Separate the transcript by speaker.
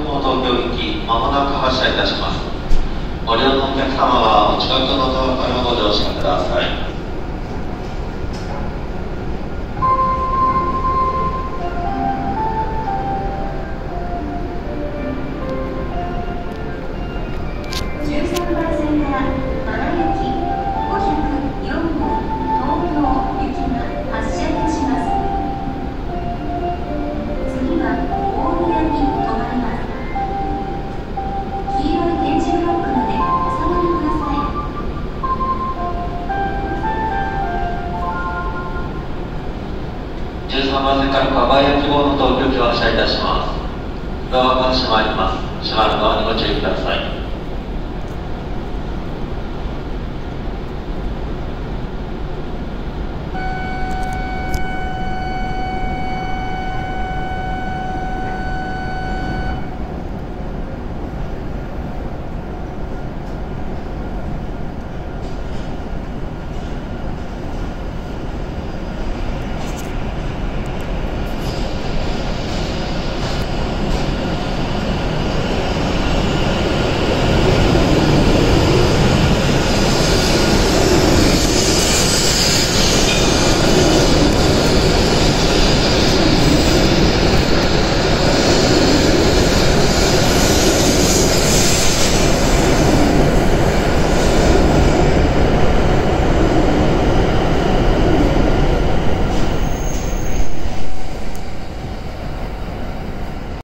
Speaker 1: 港東京行き、まもなく発車いたします。ご利用のお客様はお近くのドアからご乗車ください。
Speaker 2: 13番線から奈良行き504号東京行きが発車いたします。次は大宮に停まります。黄色い点字ブロックまでお下がりください。
Speaker 1: 13番線から蒲谷希望の東京行きを発車いたします。ドアが閉まります。閉まるドアにご注意ください。